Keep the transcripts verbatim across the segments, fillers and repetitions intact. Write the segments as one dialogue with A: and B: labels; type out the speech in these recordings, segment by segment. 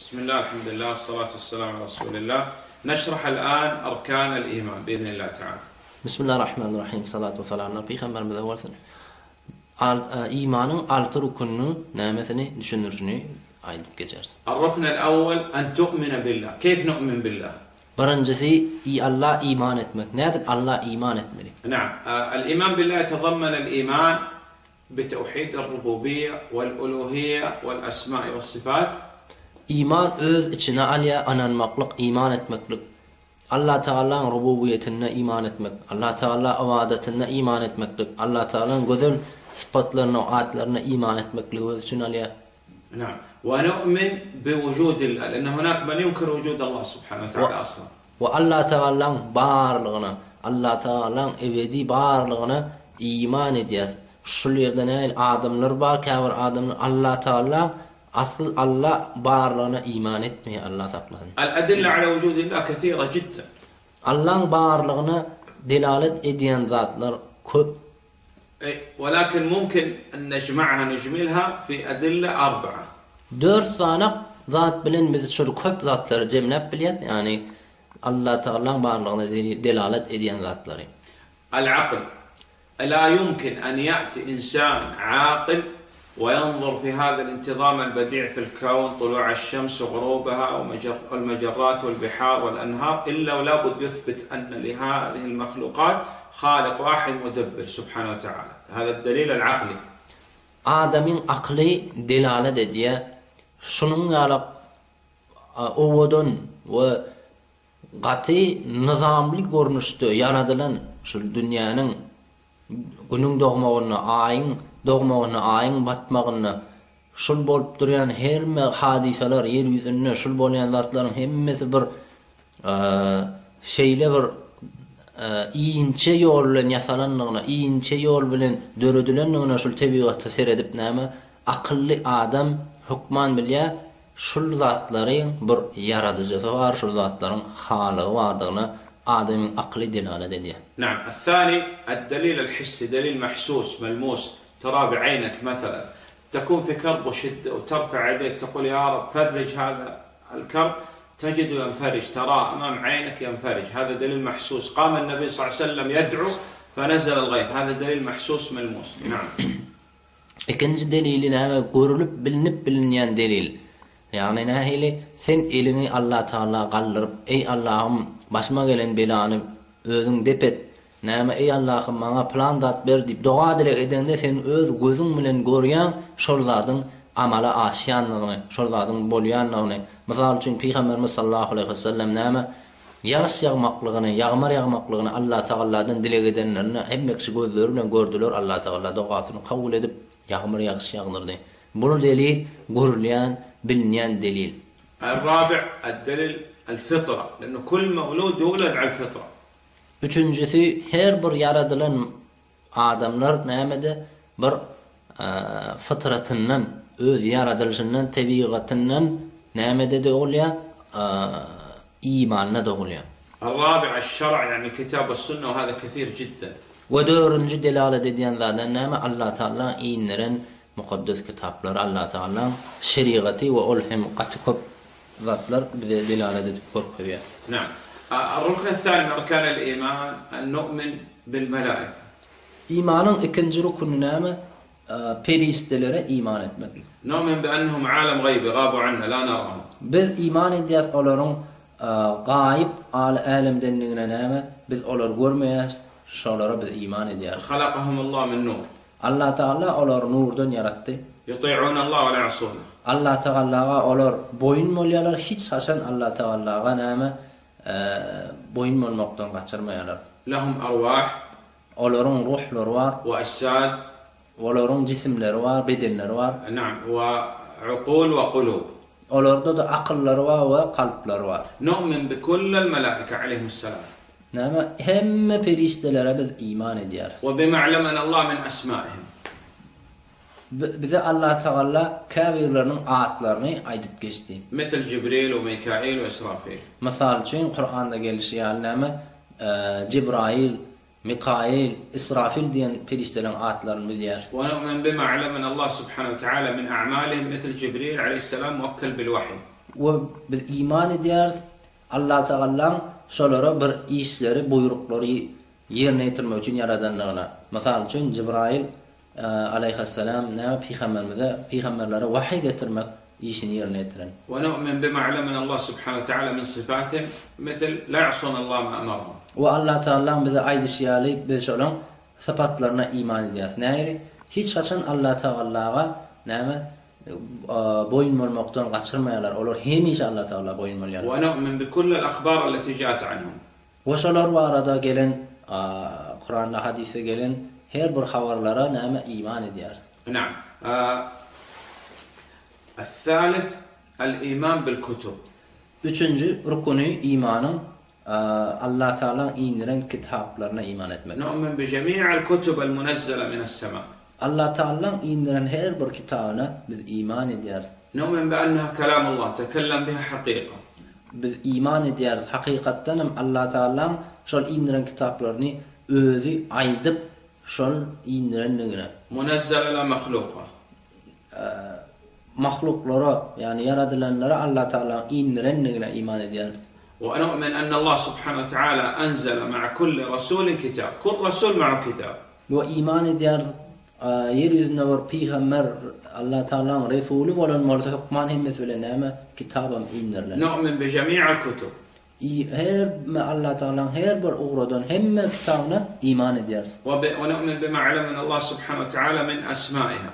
A: بسم الله الحمد لله والصلاة والسلام على رسول الله. نشرح الآن أركان الإيمان بإذن الله تعالى.
B: بسم الله الرحمن الرحيم. Salatu ve selamlar Peygamberimize olsun. İmanın altı rukununu, nimetini, düşünürcünü aydıp geçeriz.
A: الركن الأول أن تؤمن بالله. كيف نؤمن بالله؟
B: Birincisi Allah'a iman etmek. Nedir Allah'a iman etmeli?
A: نعم. الإيمان بالله يتضمن الإيمان بتوحيد الربوبية والألوهية والأسماء والصفات.
B: İman öz içine alya ananmaklık, iman etmeklik. Allah Teala'nın rububiyetine iman etmek, Allah Teala avadetine iman etmeklik, Allah Teala'nın güzel sıfatlarına, ayetlerine iman etmeklik öz için alya.
A: نعم. ونؤمن بوجود الله لأن هناك من ينكر وجود الله سبحانه وتعالى أصلا.
B: Ve Allah Teala'nın varlığına, Allah Teala'nın ebedi varlığına iman ediyaz. Şu yerden el adamlar var, kâvar adamlar Allah Teala asıl Allah varlığına iman etmeye Allah saklasın.
A: الأدلة على وجود الله كثيرة جدا.
B: Allah'ın varlığına delalet ediyen zatlar köp.
A: ولكن ممكن أن نجمعها نجملها في أدلة أربعة.
B: Dört tane zat bilen biz şu köp zatları cemlep biliyaz. Yani Allah Teala'nın varlığına delalet ediyen zatları.
A: العقل لا يمكن أن يأتي إنسان عاقل وينظر في هذا الانتظام البديع في الكون طلوع الشمس وغروبها والمجرات والبحار والأنهار إلا ولا بد يثبت أن لهذه المخلوقات خالق واحد مدبر سبحانه وتعالى. هذا الدليل العقلي.
B: Adamın aklı delalet ediyor. Şunun yalap ovodun ve katı nizamlı görünüştü yaradılan şu dünyanın günün doğmağına, ayın doğmağına, ayın batmağına şul bolup duran her me hadiseler yeryüzünde şul bolan zatların hemmesi bir şeyle bir iyinçe yol bilen yasalanlığına, iyinçe yol bilen dörüdülenliğine şul tebiatı seyredip näme akıllı adam hukman bilýär şul zatların bir yaradıcısı var, şul zatların halığı vardığına adamın aklı delalet ediyor.
A: نعم. الثاني الدليل الحسي دليل محسوس ملموس ترى بعينك مثلا تكون في كرب وشدة وترفع يديك تقول يا رب فرج هذا الكرب تجده ينفرج تراه أمام عينك ينفرج. هذا دليل محسوس. قام النبي صلى الله عليه وسلم يدعو فنزل الغيث. هذا دليل محسوس ملموس. نعم.
B: İkinci delili näme görülüp bilinip bilinýän delil. Yani nähili sen elini Allah Teala galdırıp ey Allah'ım başıma gelen belanı özüň depet. Näme ey Allah'ım maňa plan dat ber diýip doga dile edende sen öz gözüň bilen görýän şol zatyň amala aşýanlygyny, şol zatyň bolýanlygyny. Mysal üçin Peygamberimiz sallallahu aleyhi ve sellem näme ýağış ýağmaklygyny, ýağmar ýağmaklygyny Allah Teala'dan dile edenlerini hemmekçi gözleri bilen gördüler. Allah Teala dogasyny kabul edip ýağmar ýağış ýağdyrdy. Bunu delil görülýän, bilinýän delil.
A: الرابع الدليل الفطرة لأنه كل مولود يولد على الفطرة.
B: Üçüncüsü her bir yaradılan adamlar nämede bir fıtratından, öz yaradılışından, tabiatından nämede doğulýar? İmanla doğulýar.
A: الرابع الشرع يعني الكتاب والسنة وهذا كثير جدا.
B: Ve dördüncü delalet ediyen zaten näme Allah Teala inleren mukaddes kitaplar, Allah Teala şeriatı ve ulhim qatıp zatlar bize delalet edip korkuyor.
A: نعم. الركن الثاني من أركان الإيمان أن نؤمن بالملائكة.
B: İmanın ikinci rukunu näme? Peristelere iman etmek.
A: نؤمن بأنهم عالم غيبي غابوا عنا لا نراهم.
B: Biz iman edýäs olaryň gaýyp alemdenligine näme? Biz olar görmeýäs, şolara biz iman edýäs.
A: خلقهم الله من نور.
B: Allah Teala olar nurdan yaratdy.
A: يطيعون الله ولا يعصونه.
B: Allah Teala'ga olar boyun molýarlar, hiç hasan Allah Teala'ga näme? Boyun molmakdan gaçyrmaýarlar.
A: لهم أرواح.
B: Olaryň ruhlary var,
A: وأجساد.
B: olaryň jisimleri var, bedenleri var.
A: نعم. وعقول وقلوب.
B: Olarda da akıllary var we kalpleri var.
A: نؤمن بكل الملائكة عليهم السلام.
B: Näme hemme peristelere biz iman edýäris.
A: وبما علمنا الله من أسمائهم.
B: Bize Allah Teala kâbirlerinin adlarını aydıp geçti.
A: مثل جبريل وميكائيل وإسرافيل.
B: Misal için Kur'an'da gelişýän näme Cibrail, Mikail, İsrafil diyen periştelerin adlarını bilýär.
A: وَنُؤْمِنْ بِمَا عَلَّمَنَا اللّٰهُ سُبْحَانَهُ وَتَعَالَى مِنْ أَعْمَالِهِمْ مِثْلَ جِبْرِيلَ عَلَيْهِ السَّلَامُ مُوَكَّلْ بِالْوَحْيِ.
B: ve biz iman edýäris Allah Taala şolara bir işleri, buyrukları yerine getirmek için yaradanlarına. Mesela için Cibrail aleyhisselam ne peygamberimize, peygamberlere vahiy getirmek işini yerine getiren.
A: Ve nu'min bima allamana Allah subhanahu ve taala min sifatihim, misal la ya'sun Allah ma amarahum.
B: Ve Allah Taala bize aydışyalı biz olan sıfatlarına iman ediyoruz. Ne? Hiç kaçan Allah Taala'ga näme boyun vermekten kaçırmayalar. Olur hemişe Allah Taala boyun verýär.
A: Ve nu'min bi kulli al-akhbar allati ja'at anhum.
B: Ve şolar bu arada gelen Kur'an'da hadise gelen her bir haberlere näme iman ediyoruz.
A: Naam. الثالث الإيمان بالكتب.
B: Üçüncü rukunu imanın Allah Teala indiren kitaplarına iman etmek.
A: نؤمن بجميع الكتب المنزلة من السماء.
B: Allah Teala indiren her bir kitabına biz iman ediyoruz.
A: نؤمن بأنها كلام الله تكلم بها حقيقة.
B: Biz iman ediyoruz hakikaten Allah Teala şol indiren kitaplarını özü aydıp şol indirenligine.
A: منزل لا مخلوقة.
B: Mahluklara yani yaradılanlara Allah Teala indirenligine iman ediyoruz.
A: ونؤمن أن الله سبحانه وتعالى أنزل مع كل رسول كتاب. كل رسول معه كتاب.
B: Ve iman ediyoruz yeryüzünde var peygamber Allah Teala'nın Resulü olan malta hukman hemmet bilen näme kitabam indirilen.
A: نؤمن بجميع الكتب.
B: Her Allah Teala'nın her bir uğradan hemme kitabına iman ediyoruz.
A: ونؤمن بما علمنا الله سبحانه وتعالى من أسمائها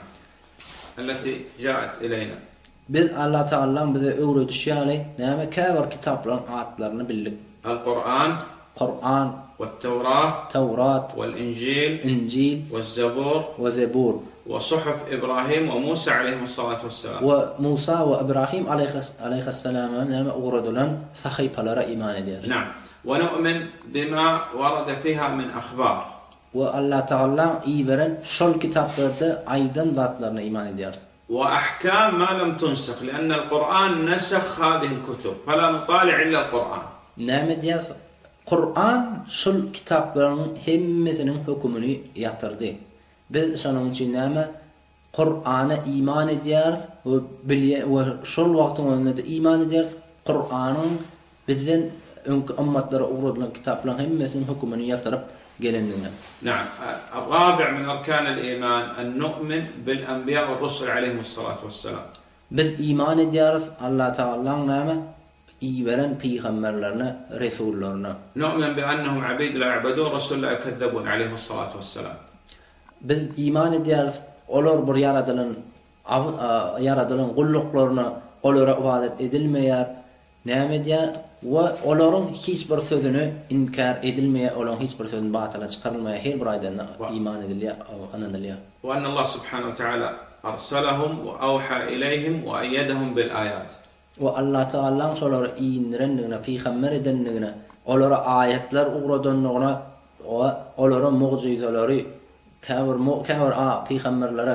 A: التي جاءت إلينا.
B: Biz Allah Teala'nın bize öğretişýäli näme käbir kitaplaryň atlaryny bildik.
A: القرآن,
B: Kur'an,
A: والتوراة,
B: Tevrat,
A: والإنجيل,
B: İncil
A: والزبور,
B: ve Zebur
A: وصحف إبراهيم وموسى عليهم الصلاة والسلام.
B: ve Musa ve İbrahim aleyhisselam'a näme uğradylan sahypalara iman ediyoruz.
A: نعم. ونؤمن بما ورد فيها من أخبار.
B: Ve Allah Teala iyi veren şol kitaplarda aydın zatlarına iman ediyoruz.
A: وأحكام ما لم تنسخ لأن القرآن نسخ هذه الكتب فلا نطالع إلا القرآن.
B: Näme diýär? Kur'an şol kitaplaryň hemmesiniň hükmüni ýatyrdy. Biz şonuň üçin näme Kur'ana iman edýäris we bilýär we şol wagtyň önünde iman edýäris. Kur'anyň bizden öňkü ummatlara uğradylan kitaplaryň hemmesiniň hükmüni ýatyryp gelendigine.
A: نعم. الرابع من أركان الإيمان أن نؤمن بالأنبياء والرسل عليهم الصلاة والسلام.
B: Biz iman edýäris Allah Taalaň näme iyi veren peygamberlerine, resullerine.
A: نؤمن بأنهم عبيد لا يعبدون رسل لا يكذبون عليهم الصلاة والسلام.
B: Biz iman edýäris olar bir yaradylan yaradylan gulluklarına olara ibadet edilmeýär. Näme diýär? Ve olaryň hiç bir sözüni inkar edilmeýär, olaryň hiç bir sözüni batyla çykarylmaýar. Her bir aýdan iman edilýär, ananylýar.
A: وأن الله سبحانه وتعالى أرسلهم وأوحى إليهم وأيدهم بالآيات.
B: Ve Allah Taala şolara indirenligine, peygamber edenligine, olara ayetler uğradanlygyna, we olara mucizelary käbir käbir a peygamberlere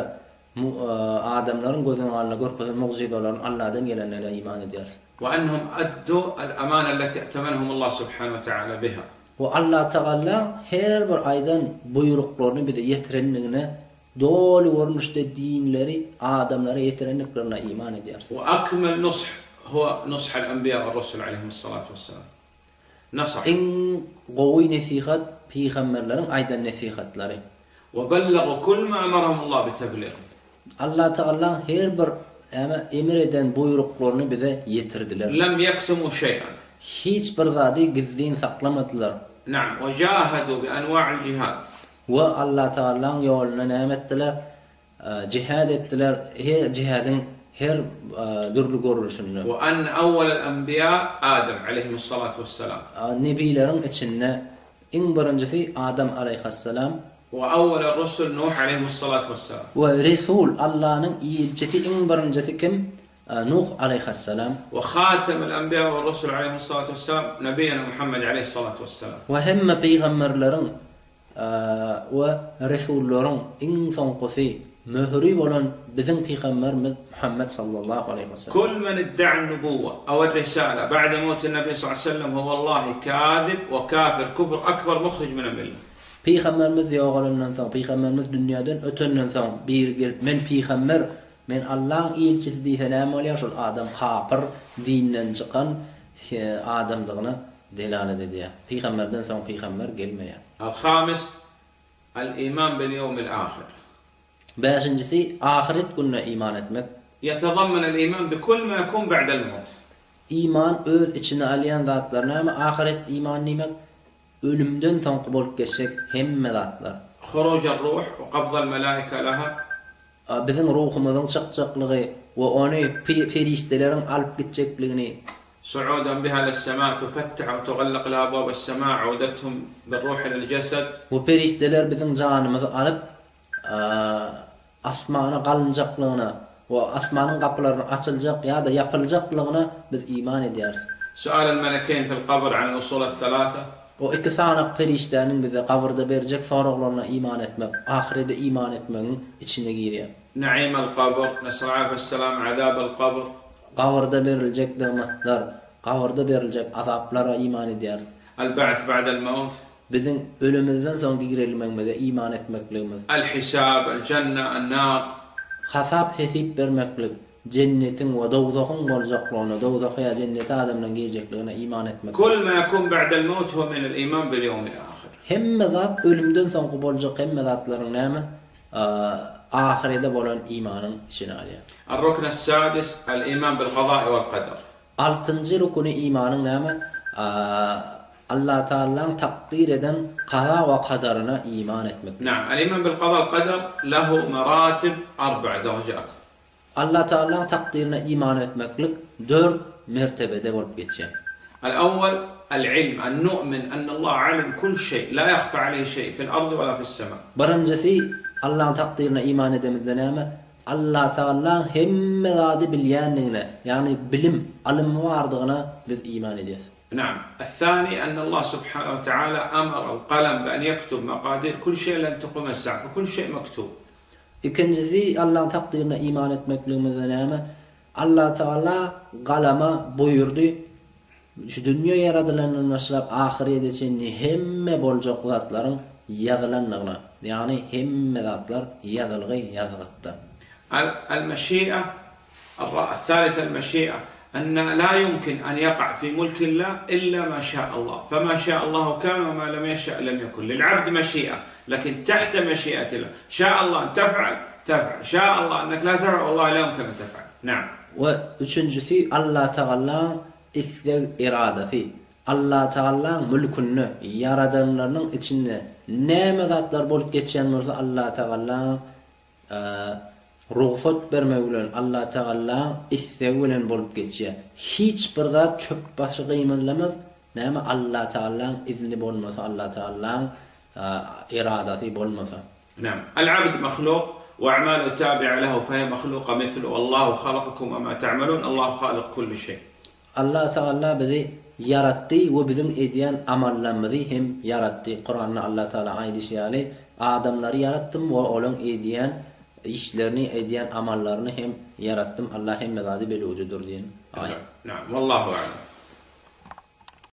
B: adamlaryň gözüne alna görkezen mucizelerini Allah'dan gelenlere iman edýär.
A: وأنهم أدوا الأمانة التي ائتمنهم الله سبحانه وتعالى بها.
B: Ve Allah Teala her bir aýdan buyruklarını bize ýetirenligine, dolu görnüşde dinleri adamlara ýetirenliklerine iman edýär.
A: وأكمل نصح هو نصح الأنبياء والرسل عليهم الصلاة والسلام. نصح.
B: En gowy nasihat peygamberleriň aýdan nasihatlary.
A: وبلغوا كل ما أمرهم الله بتبليغه.
B: Allah Teala her bir ama emir eden buyruklarını bize yetirdiler.
A: لم يكتموا شيئا.
B: Hiç bir zady gizlin saklamadılar.
A: نعم. وجاهدوا بأنواع الجهاد.
B: Ve Allah Teala'nın yoluna näme etdiler? Cihad etdiler. Her cihadın her türlü görülüşünü.
A: وأن أول الأنبياء آدم عليه الصلاة والسلام.
B: Nebilerin içinde en birincisi Adam aleyhisselam.
A: وأول الرسل نوح عليه الصلاة والسلام.
B: Ve Resul Allah'ın elçisi en birincisi kim? Nuh aleyhisselam.
A: وخاتم الأنبياء والرسل عليه الصلاة والسلام نبينا محمد عليه الصلاة والسلام.
B: Ve hemme peygamberlerin ve Resullerin en sonqusi mührü bolan bizim peygamberimiz Muhammed sallallahu aleyhi ve sellem.
A: كل من ادعى النبوة أو الرسالة بعد موت النبي صلى الله عليه وسلم هو والله كاذب وكافر كفر أكبر مخرج من الملة. Peygamberimiz ýogalyndan soň, peygamberimiz dünýäden ötenden soň bir gelip men peygamber
B: Men Allah'ın ilçildiği helam oluyor şol adam hapır dinden çıkan adamdığını delalet ediyor. Peygamberden sonra peygamber gelmeyen.
A: الخامس الإيمان باليوم الآخر.
B: Beşincisi ahiret gününe iman etmek.
A: يتضمن الإيمان بكل ما يكون بعد الموت.
B: İman öz içine alayan zatlarına ama ahiret iman demek ölümden sonra bolup geçecek hemme zatlar.
A: خروج الروح وقبض الملائكة لها.
B: Bizim ruhumuzun çıkacaklığı ve onu periştelerin alıp gidecekliğini.
A: صعودا بها للسماء تفتح وتغلق لها أبواب السماء عودتهم بالروح إلى الجسد.
B: Bu perişteler bizim canımızı alıp asmana kalınacaklığına ve asmanın kapılarını açılacak ya da yapılacaklığına biz iman ediyoruz.
A: سؤال الملكين في القبر عن الأصول الثلاثة.
B: O iki sanak periştenin bize kabırda verecek soruklarına iman etmek, ahirete iman etmenin içine giriyor.
A: نعيم القبر نسأل الله السلام عذاب القبر.
B: Kabırda verilecek nimetler, kabırda verilecek azaplara iman ediyoruz.
A: البعث بعد الموت.
B: Bizim ölümümüzden sonra girilmemize iman etmekliğimiz.
A: الحساب الجنة النار.
B: Hasap hesap vermeklik, cennetin ve dozakın olacaklığına, dozakı ya cennete adamla girecekliğine iman etmek.
A: كل ما يكون بعد الموت هو من الإيمان باليوم الآخر.
B: Hemme zat ölümden sonra olacak hemme zatların näme? Ahirede bolan imanın içine alıyor.
A: الركن السادس الإيمان بالقضاء والقدر.
B: Altıncı rukunu imanın näme? Allah Teala'nın takdir eden qada ve kadarına iman etmek.
A: نعم الإيمان بالقضاء والقدر له مراتب أربع درجات.
B: Allah Teala'nın takdirine iman etmeklik dört mertebede bolup geçiyor.
A: الأول العلم أن نؤمن أن الله علم كل شيء لا يخفى عليه شيء في الأرض ولا في السماء.
B: Birincisi Allah'ın takdirine iman edemizde näme? Allah Teala hemme zady bilýänligine, yani bilim, alim wardygına biz iman ediyoruz.
A: نعم. الثاني أن الله سبحانه وتعالى أمر القلم بأن يكتب مقادير كل شيء لن تقوم الساعة فكل شيء مكتوب.
B: İkincisi Allah'ın takdirine iman etmekliğimizde näme? Allah Teala galama buyurdu. Şu dünya yaradılandan başlap ahirete çenni hemme boljak zatlaryň ýazylanlygyna, yani hemme zatlar ýazylgy ýazgykda.
A: المشيئة الثالثة المشيئة أن لا يمكن أن يقع في ملك الله إلا ما شاء الله فما شاء الله كان وما لم يشاء لم يكن. للعبد مشيئة لكن تحت مشيئة الله. شاء الله أن تفعل تفعل شاء الله أنك لا تفعل والله لا يمكن أن تفعل. نعم.
B: Ve üçüncüsü Allah Teala istek iradesi. Allah Teala'nın mülkünü yaradanlarının içinde näme zatlar bolup geçen bolsa Allah Teala ruhsat bermek bilen Allah Teala istegi bilen bolup geçýär. Hiç bir zat çöp başı gymynlamaz. Näme Allah Teala'nın izni bolmasa, Allah Teala'nın iradesi bolmasa.
A: نعم. العبد مخلوق وأعماله تابعة له فهي مخلوقة مثله والله خلقكم وما تعملون الله خالق كل شيء. Allah
B: Teala bizi yarattı ve bizim ediyen amallarımızı hem yarattı. Kur'an'da Allah Teala aýdýar, adamları yarattım ve olan ediyen işlerini ediyen amallarını hem yarattım. Allah hem zady bilýärdir diýen ayet.
A: نعم والله أعلم.